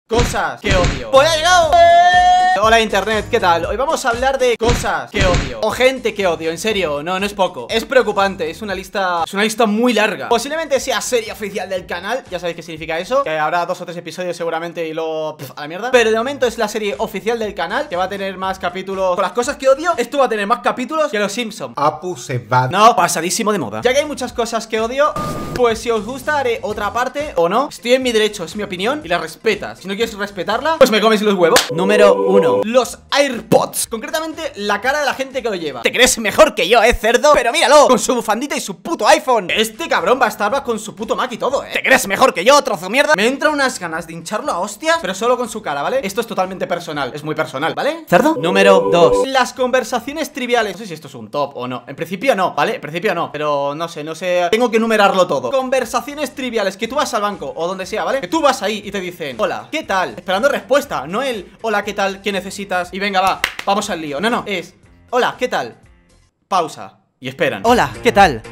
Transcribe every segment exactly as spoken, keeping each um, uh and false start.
Cosas que odio. ¡Pues ha llegado! Hola internet, ¿qué tal? Hoy vamos a hablar de cosas que odio o gente que odio, en serio, no, no es poco. Es preocupante, es una lista, es una lista muy larga. Posiblemente sea serie oficial del canal, ya sabéis qué significa eso, que habrá dos o tres episodios seguramente y luego pff, a la mierda. Pero de momento es la serie oficial del canal, que va a tener más capítulos. Con las cosas que odio, esto va a tener más capítulos que Los Simpsons. Apu se va. No, pasadísimo de moda. Ya que hay muchas cosas que odio, pues si os gusta haré otra parte o no. Estoy en mi derecho, es mi opinión y la respetas. Si no quieres respetarla, pues me comes los huevos. Número uno, los AirPods. Concretamente, la cara de la gente que lo lleva. Te crees mejor que yo, eh, cerdo. Pero míralo, con su bufandita y su puto iPhone. Este cabrón va a estar con su puto Mac y todo, eh. Te crees mejor que yo, trozo de mierda. Me entran unas ganas de hincharlo a hostias, pero solo con su cara, ¿vale? Esto es totalmente personal, es muy personal, ¿vale? ¿Cerdo? Número dos, las conversaciones triviales. No sé si esto es un top o no. En principio no, ¿vale? En principio no, pero no sé, no sé. Tengo que enumerarlo todo. Conversaciones triviales, que tú vas al banco o donde sea, ¿vale? Que tú vas ahí y te dicen, hola, ¿qué tal? Esperando respuesta, no el, hola, ¿qué tal? ¿Qué necesitas? Y venga, va, vamos al lío. No, no, es, hola, ¿qué tal? Pausa. Y esperan. Hola, ¿qué tal?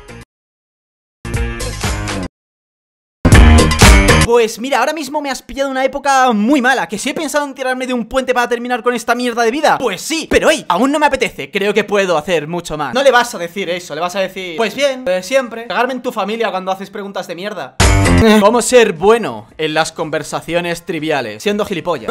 Pues mira, ahora mismo me has pillado una época muy mala. Que si he pensado en tirarme de un puente para terminar con esta mierda de vida, pues sí, pero hey, aún no me apetece. Creo que puedo hacer mucho más. No le vas a decir eso, le vas a decir, pues bien, pues siempre cagarme en tu familia cuando haces preguntas de mierda. ¿Cómo ser bueno en las conversaciones triviales siendo gilipollas?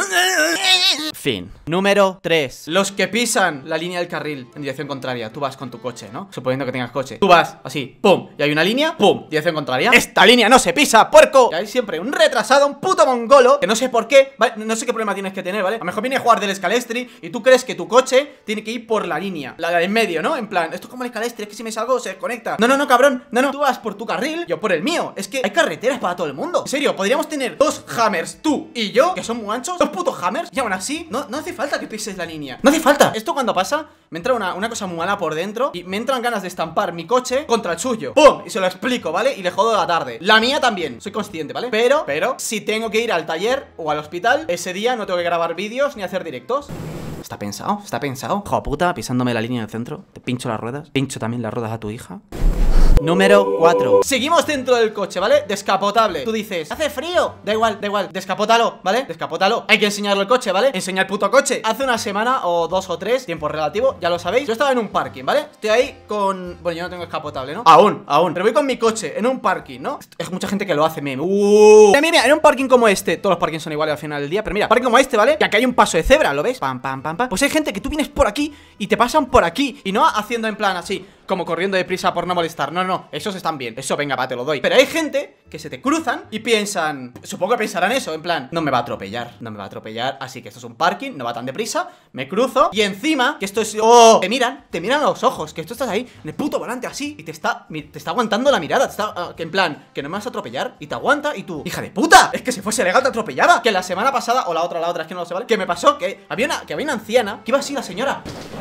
Fin. Número tres, los que pisan la línea del carril en dirección contraria. Tú vas con tu coche, ¿no? Suponiendo que tengas coche. Tú vas así, pum, y hay una línea, pum, dirección contraria. Esta línea no se pisa, puerco. Y hay siempre un retrasado, un puto mongolo, que no sé por qué, ¿vale? No sé qué problema tienes que tener, ¿vale? A lo mejor viene a jugar del escalestri y tú crees que tu coche tiene que ir por la línea, la de en medio, ¿no? En plan, esto es como el escalestri, es que si me salgo se desconecta. No, no, no, cabrón, no, no, tú vas por tu carril, yo por el mío. Es que hay carreteras para todo el mundo. En serio, podríamos tener dos hammers, tú y yo, que son muy anchos, dos putos hammers, y aún así, no, no hace falta que pises la línea. No hace falta. Esto cuando pasa, me entra una, una cosa muy mala por dentro y me entran ganas de estampar mi coche contra el suyo. ¡Pum! Y se lo explico, ¿vale? Y le jodo la tarde. La mía también, soy consciente, ¿vale? Pero, pero, si tengo que ir al taller o al hospital, ese día no tengo que grabar vídeos ni hacer directos. ¿Está pensado? ¿Está pensado? Hijo puta, pisándome la línea del centro. Te pincho las ruedas. Pincho también las ruedas a tu hija. Número cuatro. Seguimos dentro del coche, ¿vale? Descapotable. Tú dices, hace frío. Da igual, da igual. Descapótalo, ¿vale? Descapótalo. Hay que enseñarle el coche, ¿vale? Enseña el puto coche. Hace una semana o dos o tres, tiempo relativo, ya lo sabéis. Yo estaba en un parking, ¿vale? Estoy ahí con... Bueno, yo no tengo descapotable, ¿no? Aún, aún. Pero voy con mi coche en un parking, ¿no? Es mucha gente que lo hace, meme. Uh. Mira, mira, en un parking como este. Todos los parkings son iguales al final del día. Pero mira, parking como este, ¿vale? Que aquí hay un paso de cebra, ¿lo ves? Pam, pam, pam, pam. Pues hay gente que tú vienes por aquí y te pasan por aquí. Y no haciendo en plan así, como corriendo deprisa por no molestar. No, no, esos están bien. Eso, venga, va, te lo doy. Pero hay gente que se te cruzan y piensan, supongo que pensarán eso, en plan, no me va a atropellar, no me va a atropellar, así que esto es un parking, no va tan deprisa, me cruzo. Y encima, que esto es... ¡Oh! Te miran, te miran a los ojos, que tú estás ahí en el puto volante así y te está, te está aguantando la mirada, te está, uh, que en plan, que no me vas a atropellar. Y te aguanta y tú, hija de puta, es que si fuese legal te atropellaba. Que la semana pasada, o la otra, la otra, es que no lo sé, ¿vale? Que me pasó que había una, que había una anciana que iba así la señora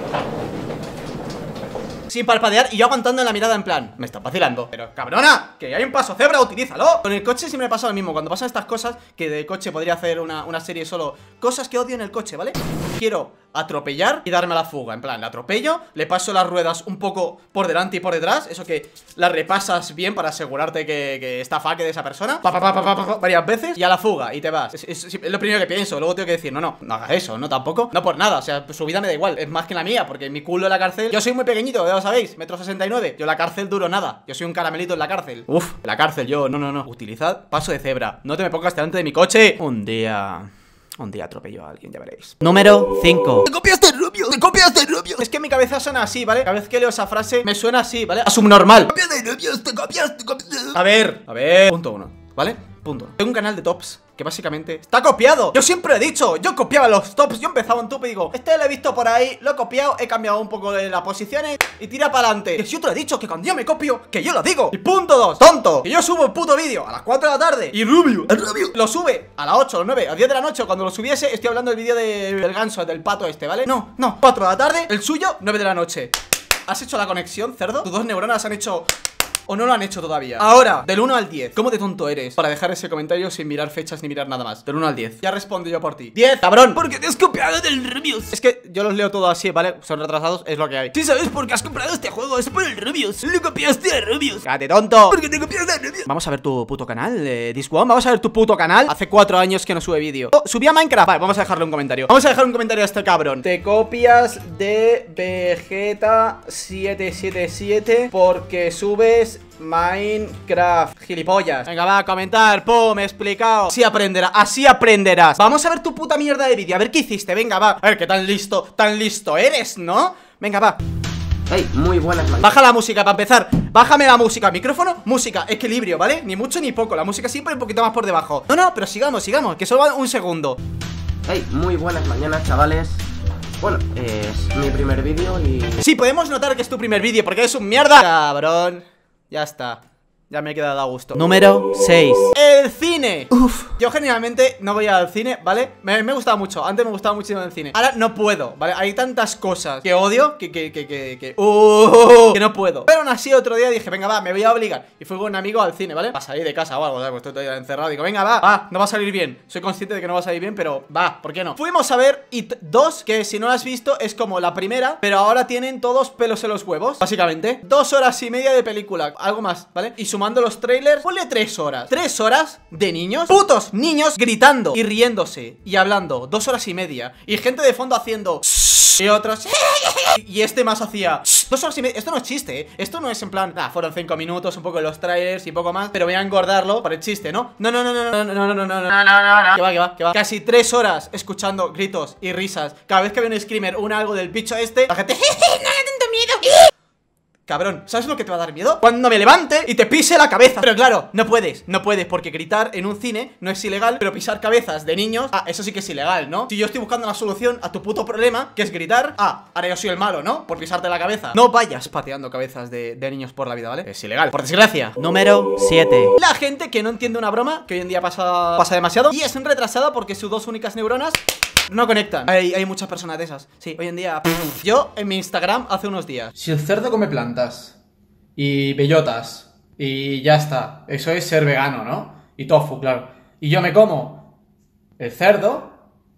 sin parpadear y yo aguantando en la mirada en plan, me está vacilando. Pero cabrona, que hay un paso cebra, utilízalo. Con el coche siempre me pasa lo mismo. Cuando pasan estas cosas, que de coche podría hacer una, una serie solo cosas que odio en el coche, ¿vale? Quiero atropellar y darme a la fuga. En plan, la atropello, le paso las ruedas un poco por delante y por detrás. Eso que las repasas bien para asegurarte que, que está faque de esa persona. Pa, pa, pa, pa, pa, pa, varias veces y a la fuga y te vas. Es, es, es lo primero que pienso. Luego tengo que decir, no, no, no hagas eso, no tampoco. No por nada, o sea, su vida me da igual. Es más que la mía, porque mi culo en la cárcel. Yo soy muy pequeñito, ya lo sabéis, metro sesenta y nueve. Yo en la cárcel duro nada. Yo soy un caramelito en la cárcel. Uf, en la cárcel yo, no, no, no. Utilizad paso de cebra. No te me pongas delante de mi coche. Un día... Un día atropello a alguien, ya veréis. Número cinco. ¡Te copiaste, rubio! ¡Te copiaste, rubio! Es que mi cabeza suena así, ¿vale? Cada vez que leo esa frase me suena así, ¿vale? A subnormal. ¡Te copiaste, rubio! ¡Te copiaste, te copiaste! A ver, a ver. Punto uno, ¿vale? Punto. Tengo un canal de tops que básicamente está copiado. Yo siempre he dicho, yo copiaba los tops. Yo empezaba un top y digo, este lo he visto por ahí, lo he copiado, he cambiado un poco de las posiciones y tira para adelante. Que si yo te lo he dicho, que cuando yo me copio, que yo lo digo. Y punto dos, tonto, que yo subo el puto vídeo a las cuatro de la tarde y Rubio, el Rubio lo sube a las ocho, a las nueve, a las diez de la noche. Cuando lo subiese, estoy hablando del vídeo de, del ganso, del pato este, ¿vale? No, no, cuatro de la tarde, el suyo, nueve de la noche. ¿Has hecho la conexión, cerdo? Tus dos neuronas han hecho... ¿O no lo han hecho todavía? Ahora, del uno al diez, ¿cómo de tonto eres para dejar ese comentario sin mirar fechas ni mirar nada más? Del uno al diez. Ya respondo yo por ti. diez, cabrón. Porque te has copiado del Rubius. Es que yo los leo todo así, ¿vale? Son retrasados, es lo que hay. Sí, ¿sabes por qué has comprado este juego? Es por el Rubius. Le copiaste a Rubius. ¡Cállate, tonto! Porque te copiaste a Rubius. Vamos a ver tu puto canal, eh, Discworld. Vamos a ver tu puto canal. Hace cuatro años que no sube vídeo. Oh, subí a Minecraft. Vale, vamos a dejarle un comentario. Vamos a dejar un comentario a este cabrón. Te copias de Vegeta siete siete siete porque subes Minecraft, gilipollas. Venga, va a comentar, pum, he explicado. Así aprenderás, así aprenderás. Vamos a ver tu puta mierda de vídeo, a ver qué hiciste, venga, va. A ver qué tan listo, tan listo eres, ¿no? Venga, va. Hey, muy buenas mañanas. Baja la música para empezar. Bájame la música, micrófono, música, equilibrio, ¿vale? Ni mucho ni poco, la música siempre un poquito más por debajo. No, no, pero sigamos, sigamos, que solo va un segundo. Hey, muy buenas mañanas, chavales. Bueno, es mi primer vídeo y... Sí, podemos notar que es tu primer vídeo porque es un mierda. Cabrón. Ya está. Ya me he quedado a gusto. Número seis. El cine. Uf. Yo generalmente no voy al cine, ¿vale? Me, me gustaba mucho. Antes me gustaba muchísimo el cine. Ahora no puedo, ¿vale? Hay tantas cosas que odio que, que, que, que, que, uh, que no puedo. Pero aún así otro día dije, venga, va, me voy a obligar. Y fui con un amigo al cine, ¿vale? Va a salir de casa o algo, ¿sabes? Pues estoy todavía encerrado. Digo, venga, va, va, no va a salir bien. Soy consciente de que no va a salir bien, pero va, ¿por qué no? Fuimos a ver It dos, que si no lo has visto es como la primera, pero ahora tienen todos pelos en los huevos, básicamente. Dos horas y media de película, algo más, ¿vale? Y sumando los trailers, ponle tres horas. Tres horas de niños, putos niños gritando y riéndose y hablando. Dos horas y media. Y gente de fondo haciendo y otros y este más hacía dos horas y media. Esto no es chiste, ¿eh? Esto no es en plan, ah, fueron cinco minutos, un poco de los trailers y poco más, pero voy a engordarlo por el chiste, ¿no? No, no, no, no, no, no, no, no, no, no, no, no, no. Que va, que va, que va. Casi tres horas escuchando gritos y risas. Cada vez que había un screamer, un algo del bicho este, la gente, no, no, tanto miedo. Cabrón, ¿sabes lo que te va a dar miedo? Cuando me levante y te pise la cabeza. Pero claro, no puedes, no puedes, porque gritar en un cine no es ilegal, pero pisar cabezas de niños, ah, eso sí que es ilegal, ¿no? Si yo estoy buscando la solución a tu puto problema, que es gritar, ah, ahora yo soy el malo, ¿no? Por pisarte la cabeza. No vayas pateando cabezas de, de niños por la vida, ¿vale? Es ilegal, por desgracia. Número siete. La gente que no entiende una broma, que hoy en día pasa, pasa demasiado, y es retrasada porque sus dos únicas neuronas no conectan. Hay, hay muchas personas de esas. Sí, hoy en día pff. Yo en mi Instagram hace unos días, si el cerdo come plantas y bellotas y ya está, eso es ser vegano, ¿no? Y tofu, claro. Y yo me como el cerdo,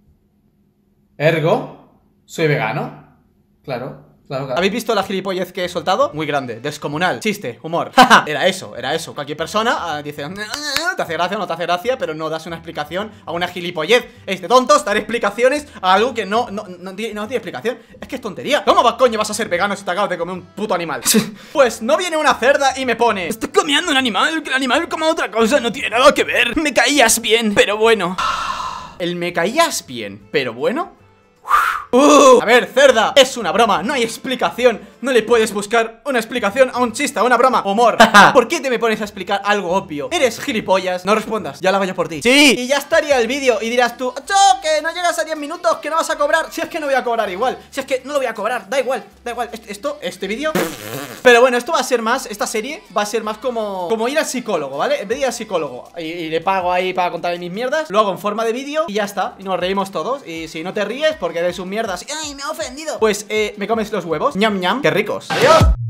ergo soy vegano. Claro. Claro, claro. ¿Habéis visto la gilipollez que he soltado? Muy grande, descomunal, chiste, humor. Era eso, era eso. Cualquier persona uh, dice, te hace gracia o no te hace gracia, pero no das una explicación a una gilipollez. Es de tontos dar explicaciones a algo que no, no, no, tiene, no tiene explicación. Es que es tontería. ¿Cómo va, coño vas a ser vegano si te acabas de comer un puto animal? Pues no viene una cerda y me pone, estoy comiendo un animal, que el animal como otra cosa no tiene nada que ver. Me caías bien, pero bueno. El me caías bien, pero bueno. Uh, a ver, cerda, es una broma, no hay explicación. No le puedes buscar una explicación a un chiste, a una broma, humor. ¿Por qué te me pones a explicar algo obvio? Eres gilipollas, no respondas, ya la vaya por ti. Sí, y ya estaría el vídeo y dirás tú, ¡Cho, que no llegas a diez minutos, que no vas a cobrar! Si es que no voy a cobrar igual, si es que no lo voy a cobrar, da igual, da igual. Esto, este vídeo. Pero bueno, esto va a ser más, esta serie va a ser más como Como ir al psicólogo, ¿vale? En vez de ir al psicólogo y, y le pago ahí para contarle mis mierdas, lo hago en forma de vídeo y ya está, y nos reímos todos. Y si no te ríes porque eres un mierda así, ¡ay, me ha ofendido! Pues eh, me comes los huevos, ñam ñam, qué ricos. Adiós.